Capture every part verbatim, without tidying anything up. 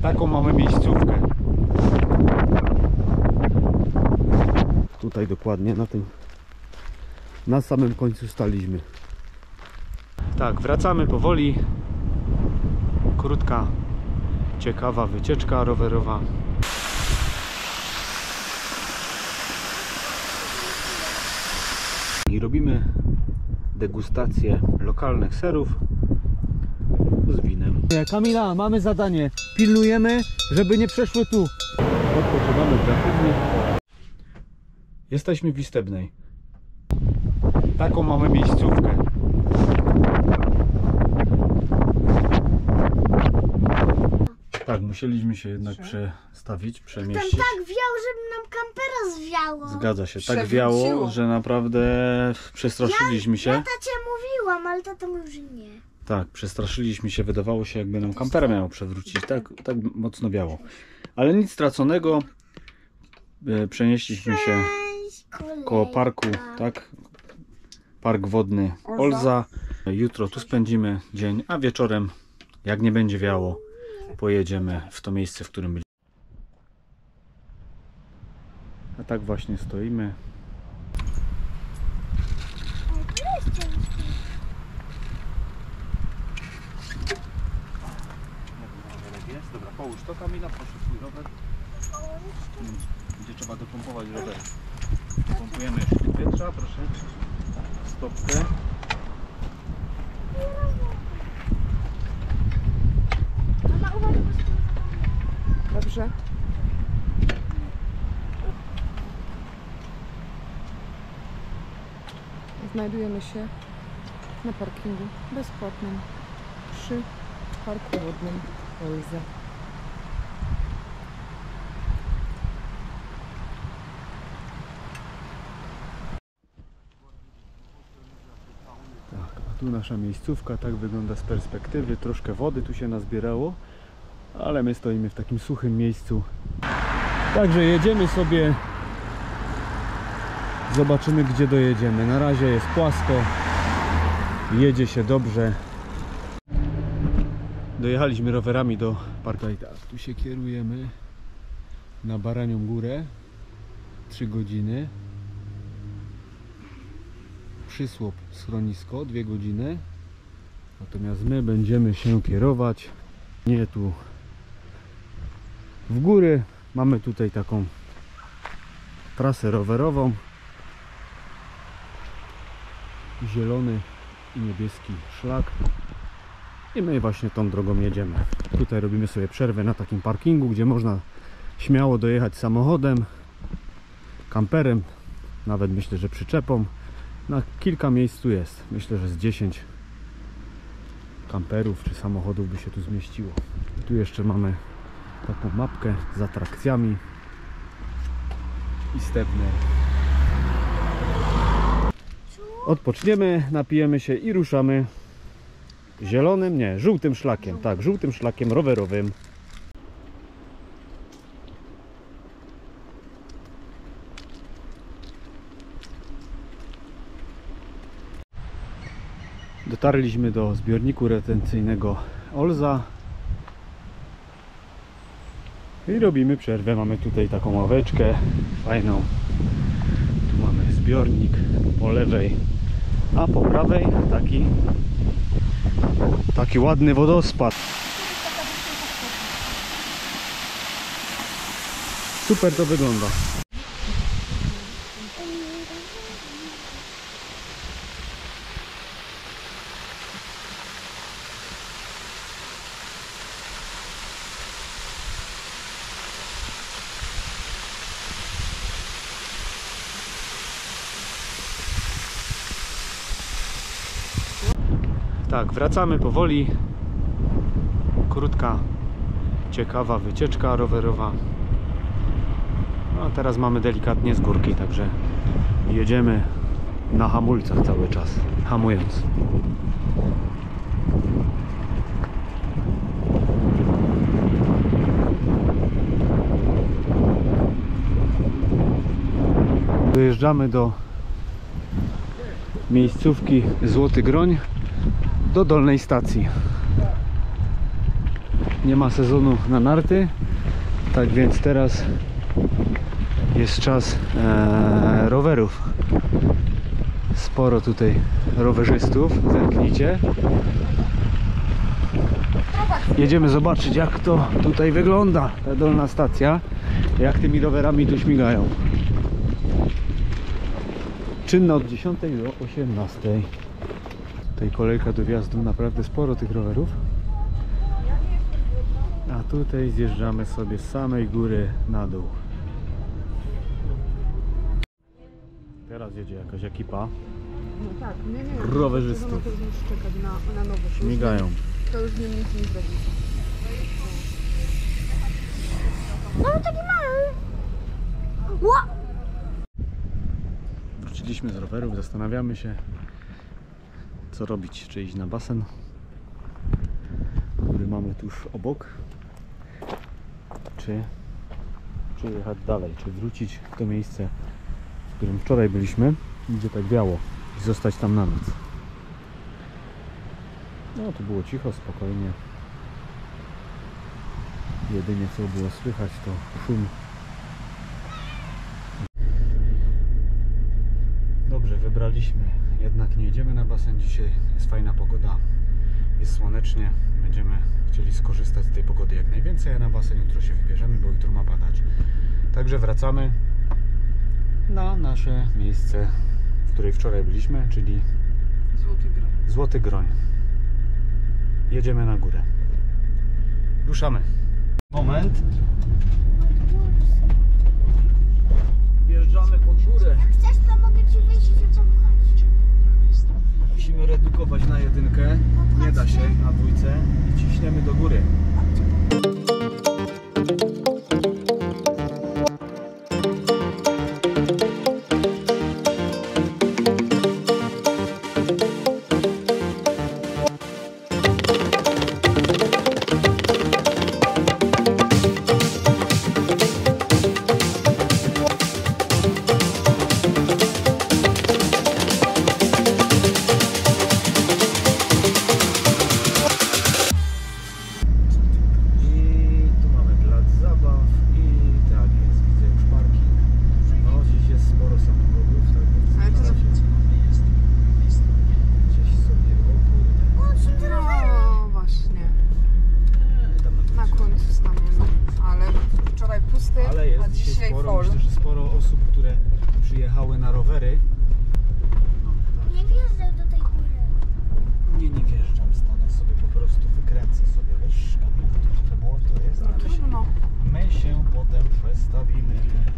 Taką mamy miejscówkę. Tutaj dokładnie na tym, na samym końcu staliśmy. Tak, wracamy powoli. Krótka, ciekawa wycieczka rowerowa. I robimy degustację lokalnych serów z winem. Kamila, mamy zadanie. Pilnujemy, żeby nie przeszły tu. Odpoczywamy w Grafównie. Jesteśmy w Istebnej. Taką mamy miejscówkę. Tak, musieliśmy się jednak przestawić, przemieścić. Tam tak wiało, żeby nam kampera zwiało. Zgadza się, tak wiało, że naprawdę przestraszyliśmy się. Ja, ja tacie mówiłam, ale tata mówił, że nie. Tak, przestraszyliśmy się, wydawało się, jakby nam kampera miało przewrócić. Tak, tak mocno wiało. Ale nic straconego. Przenieśliśmy się koło parku, tak? Park wodny Olza. Jutro tu spędzimy dzień, a wieczorem, jak nie będzie wiało, pojedziemy w to miejsce, w którym byliśmy. A tak właśnie stoimy. Jest, dobra, połóż to, Kamila, proszę swój rower. Gdzie trzeba dopompować rower. Pompujemy jeszcze powietrza, proszę. Stopkę. Dobrze. Znajdujemy się na parkingu bezpłatnym przy parku wodnym Olza. Tak, a tu nasza miejscówka, tak wygląda z perspektywy. Troszkę wody tu się nazbierało, ale my stoimy w takim suchym miejscu. Także jedziemy sobie. Zobaczymy, gdzie dojedziemy. Na razie jest płasko. Jedzie się dobrze. Dojechaliśmy rowerami do parku. I tak, tu się kierujemy na Baranią Górę. trzy godziny. Przysłop, schronisko, dwie godziny. Natomiast my będziemy się kierować nie tu w góry. Mamy tutaj taką trasę rowerową. Zielony i niebieski szlak. I my właśnie tą drogą jedziemy. Tutaj robimy sobie przerwę na takim parkingu, gdzie można śmiało dojechać samochodem, kamperem, nawet myślę, że przyczepą. Na kilka miejsc tu jest. Myślę, że z dziesięć kamperów czy samochodów by się tu zmieściło. Tu jeszcze mamy taką mapkę z atrakcjami Istebnej. Odpoczniemy, napijemy się i ruszamy zielonym, nie, żółtym szlakiem. Tak, żółtym szlakiem rowerowym. Dotarliśmy do zbiorniku retencyjnego Olza i robimy przerwę. Mamy tutaj taką ławeczkę fajną. Tu mamy zbiornik po lewej, a po prawej taki taki ładny wodospad. Super to wygląda. Tak, wracamy powoli. Krótka, ciekawa wycieczka rowerowa. No a teraz mamy delikatnie z górki, także jedziemy na hamulcach cały czas, hamując. Dojeżdżamy do miejscówki Złoty Groń, do dolnej stacji. nie ma sezonu na narty, tak więc teraz jest czas e, rowerów. Sporo tutaj rowerzystów, zerknijcie. Jedziemy zobaczyć, jak to tutaj wygląda, ta dolna stacja, jak tymi rowerami tu śmigają. Czynna od dziesiątej do osiemnastej. Tutaj kolejka do wjazdu, naprawdę sporo tych rowerów. A tutaj zjeżdżamy sobie z samej góry na dół. Teraz jedzie jakaś ekipa. No tak, nie, nie. Rowerzystów. To już czekać na, na nowo. Śmigają. To już nie nic nie zrobi. No taki mały. Ła! Wróciliśmy z rowerów, zastanawiamy się, co robić. Czy iść na basen, który mamy tuż obok, czy, czy jechać dalej, czy wrócić w to miejsce, w którym wczoraj byliśmy, gdzie tak wiało, i zostać tam na noc. No tu było cicho, spokojnie. Jedynie co było słychać, to szum. Dobrze, wybraliśmy. Jednak nie jedziemy na basen dzisiaj. Jest fajna pogoda, jest słonecznie. Będziemy chcieli skorzystać z tej pogody jak najwięcej, a na basen jutro się wybierzemy, bo jutro ma padać. Także wracamy na nasze miejsce, w której wczoraj byliśmy, czyli Złoty Groń. Złoty Groń. Jedziemy na górę. Ruszamy. Moment. Wjeżdżamy pod górę. Jak chcesz, to mogę ci wyjść i cię popchać. Musimy redukować na jedynkę. Nie da się na dwójce i ciśniemy do góry. Ale jest a dzisiaj dzisiaj sporo, full. myślę, że sporo osób, które przyjechały na rowery. No, tak. Nie wjeżdżaj do tej góry. Nie, nie wjeżdżam, stanę sobie po prostu, wykręcę sobie, wiesz, Kamil, to trochę błoto jest, ale my się, Trudno. my się potem przestawimy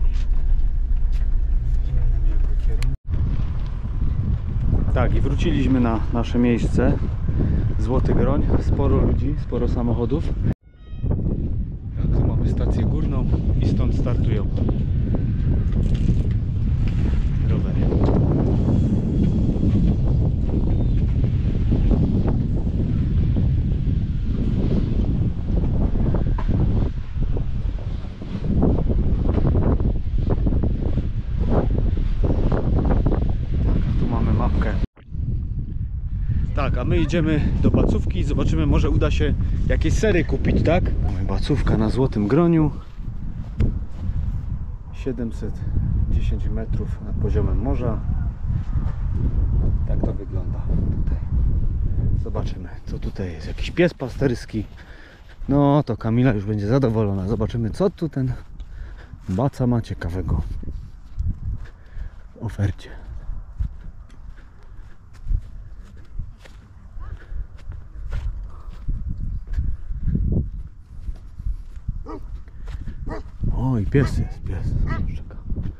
w innym jakby kierunku. Tak, i wróciliśmy na nasze miejsce, Złoty Groń, sporo ludzi, sporo samochodów. Tak, tu mamy stację górną i stąd startują rowery. Tu mamy mapkę. Tak, a my idziemy do Bacówki i zobaczymy, może uda się jakieś sery kupić, tak? Mamy Bacówka na Złotym Groniu. siedemset dziesięć metrów nad poziomem morza. Tak to wygląda tutaj. Zobaczymy, co tutaj jest. Jakiś pies pasterski. No to Kamila już będzie zadowolona. Zobaczymy, co tu ten Baca ma ciekawego w ofercie. O, i pies jest, pies. Czeka.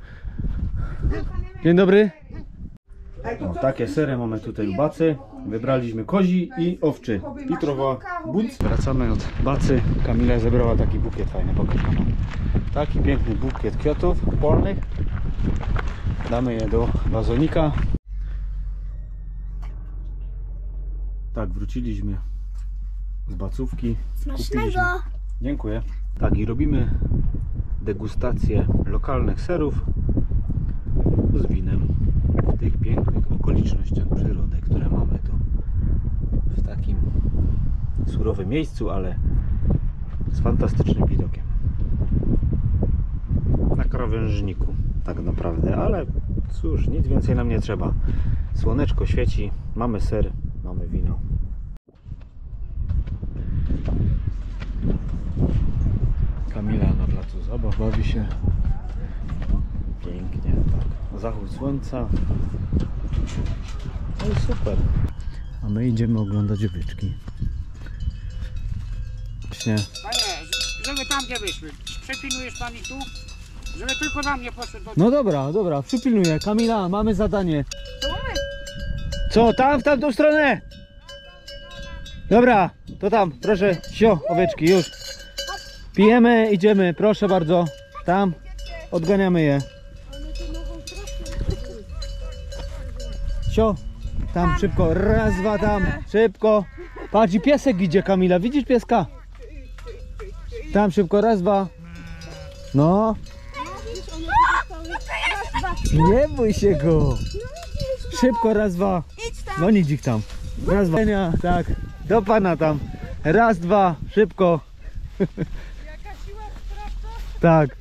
Dzień dobry. O, takie sery mamy tutaj u Bacy. Wybraliśmy kozi i owczy. Litrowa buc. Wracamy od Bacy. Kamila zebrała taki bukiet fajny, pokaż nam. Taki piękny bukiet kwiatów polnych. Damy je do wazonika. Tak, wróciliśmy z Bacówki. Smacznego! Kupiliśmy. Dziękuję. Tak, i robimy degustację lokalnych serów z winem w tych pięknych okolicznościach przyrody, które mamy tu w takim surowym miejscu, ale fantastycznym widokiem. Na krawężniku tak naprawdę, ale cóż, nic więcej nam nie trzeba. Słoneczko świeci, mamy ser, mamy wino. Kamila na placu zabaw bawi się. Pięknie, tak. Zachód słońca. No i super. A my idziemy oglądać byczki. Właśnie. Panie, żeby tam gdzie wyszły. Przepilnujesz pan ich tu? Żeby tylko na mnie poszedł do... No dobra, dobra, przypilnuję. Kamila, mamy zadanie. To mamy. Co, tam, w tamtą stronę? Dobra, to tam, proszę, sio, oweczki, już. Pijemy, idziemy, proszę bardzo. Tam, odganiamy je. Sio, tam, szybko, raz, dwa, tam, szybko. Patrz, i piesek idzie, Kamila, widzisz pieska? Tam, szybko, raz, dwa. No. Nie bój się go. Szybko, raz, dwa. No nic ich tam. Raz, dwa. Tak, do pana tam. Raz, dwa, szybko. Tak.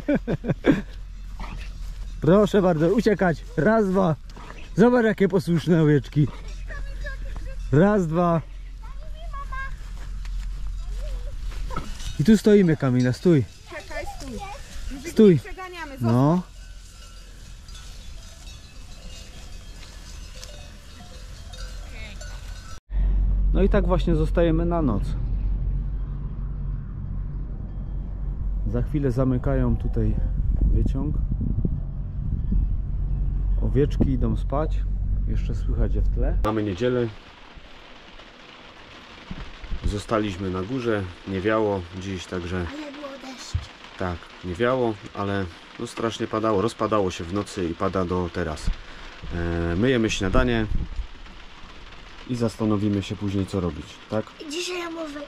Proszę bardzo, uciekać. Raz, dwa. Zobacz jakie posłuszne owieczki. Raz, dwa. I tu stoimy, Kamila, stój. Czekaj, stój. Już ich Stój. nie przeganiamy. Zostaw. No. No i tak właśnie zostajemy na noc. Za chwilę zamykają tutaj wyciąg. Owieczki idą spać. Jeszcze słychać je w tle. Mamy niedzielę. Zostaliśmy na górze. Nie wiało dziś, także Ale było deszcz. tak, nie wiało, ale no strasznie padało. Rozpadało się w nocy i pada do teraz. E, myjemy śniadanie i zastanowimy się później, co robić, tak? Dzisiaj ja może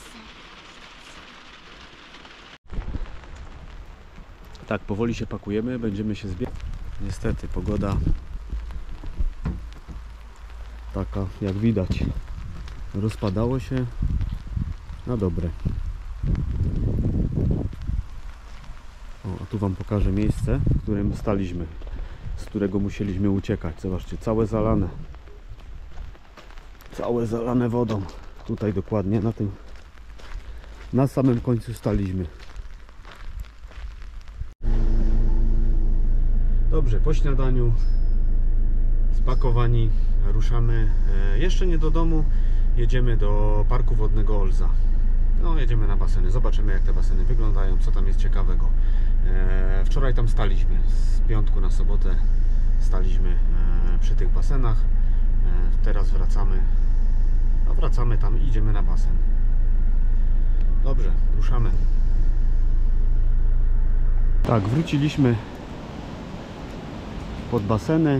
Tak, powoli się pakujemy, będziemy się zbierać. Niestety pogoda taka, jak widać, rozpadało się na dobre. O, a tu wam pokażę miejsce, w którym staliśmy, z którego musieliśmy uciekać. Zobaczcie, całe zalane. Całe zalane wodą. Tutaj dokładnie na tym, na samym końcu staliśmy. Dobrze, po śniadaniu spakowani, ruszamy e, jeszcze nie do domu, jedziemy do parku wodnego Olza. No, jedziemy na baseny, zobaczymy jak te baseny wyglądają, co tam jest ciekawego. E, wczoraj tam staliśmy, z piątku na sobotę staliśmy e, przy tych basenach. E, teraz wracamy, no wracamy tam i idziemy na basen. Dobrze, ruszamy. Tak, wróciliśmy pod baseny.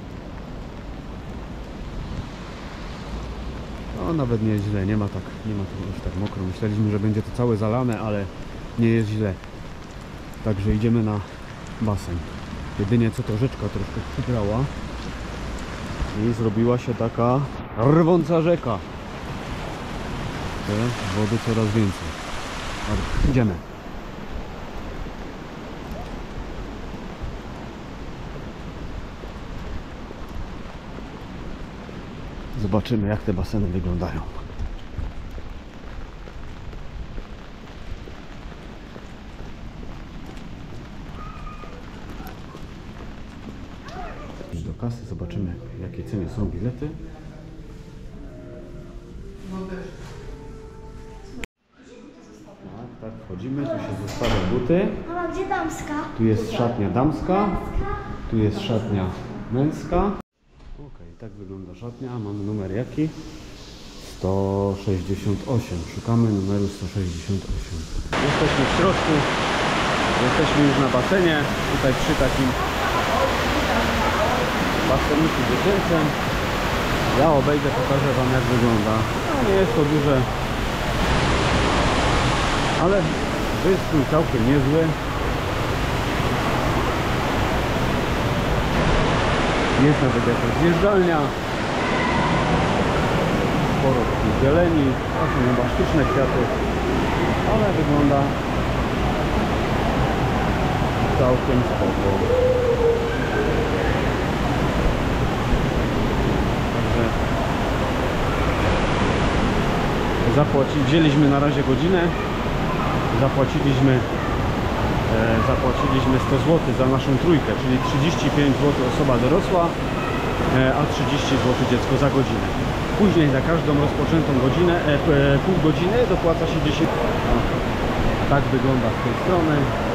No nawet nie jest źle, nie ma tak, nie ma tu już tak mokro. Myśleliśmy, że będzie to całe zalane, ale nie jest źle. Także idziemy na basen. Jedynie co to rzeczka troszkę przybrała i zrobiła się taka rwąca rzeka. Te wody coraz więcej. Dobra, idziemy. Zobaczymy jak te baseny wyglądają. Do kasy zobaczymy w jakiej cenie są bilety. Tak, tak, wchodzimy, tu się zostawia buty. Mama, gdzie damska? Tu jest szatnia damska, tu jest szatnia męska. Ok, tak wygląda szatnia. Mamy numer jaki? sto sześćdziesiąt osiem. Szukamy numeru sto sześćdziesiąt osiem. Jesteśmy w środku. Jesteśmy już na basenie. Tutaj przy takim baseniku dziecięcym. Ja obejdę, pokażę wam jak wygląda. No, nie jest to duże, ale wystrój całkiem niezły. Jest nawet jakaś zjeżdżalnia. Sporo takiej zieleni. To są chyba sztuczne kwiaty. ale wygląda całkiem spoko. Także zapłaci, wzięliśmy na razie godzinę, zapłaciliśmy e, zapłaciliśmy sto złotych za naszą trójkę, czyli trzydzieści pięć złotych osoba dorosła, e, a trzydzieści złotych dziecko za godzinę. Później za każdą rozpoczętą godzinę, e, e, pół godziny dopłaca się dziesięć. O, tak wygląda z tej strony.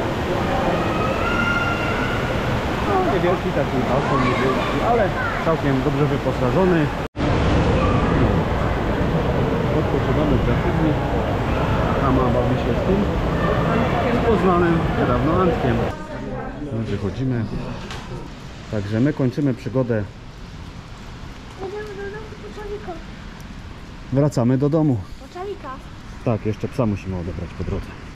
No, niewielki taki balkon, niewielki, ale całkiem dobrze wyposażony. No. Odpoczywamy w jacuzzi. Mama bawi się z tym z poznanym niedawno Antkiem. No, wychodzimy. Także my kończymy przygodę. Jedziemy do domu Poczalika. Wracamy do domu. Poczalika. Tak, jeszcze psa musimy odebrać po drodze.